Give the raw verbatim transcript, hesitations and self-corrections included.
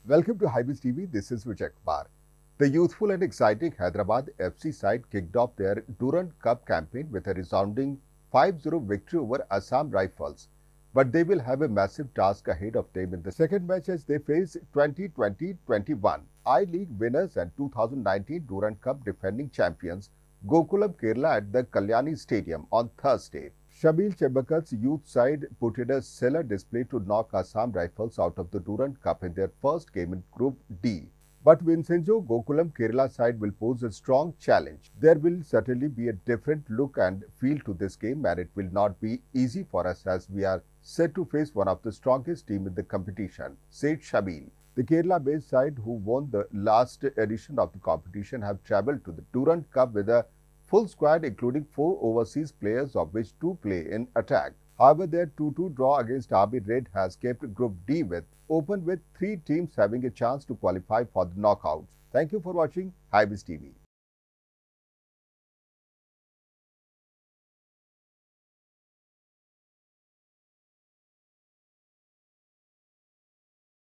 Welcome to Highways T V. This is Vijay Kumar. The youthful and exciting Hyderabad F C side kicked off their Durand Cup campaign with a resounding five zero victory over Assam Rifles. But they will have a massive task ahead of them in the second match as they face twenty twenty twenty-one I-League winners and two thousand nineteen Durand Cup defending champions Gokulam Kerala at the Kalyani Stadium on Thursday. Shabil Chebakar's youth side put in a stellar display to knock Assam Rifles out of the Durand Cup in their first game in Group D. But Vincenzo Gokulam Kerala side will pose a strong challenge. There will certainly be a different look and feel to this game, and it will not be easy for us as we are set to face one of the strongest teams in the competition, said Shabil. The Kerala-based side, who won the last edition of the competition, have travelled to the Durand Cup with a full squad including four overseas players, of which two play in attack. However, their two two draw against Derby Red has kept Group D with open with three teams having a chance to qualify for the knockouts. Thank you for watching Highways T V.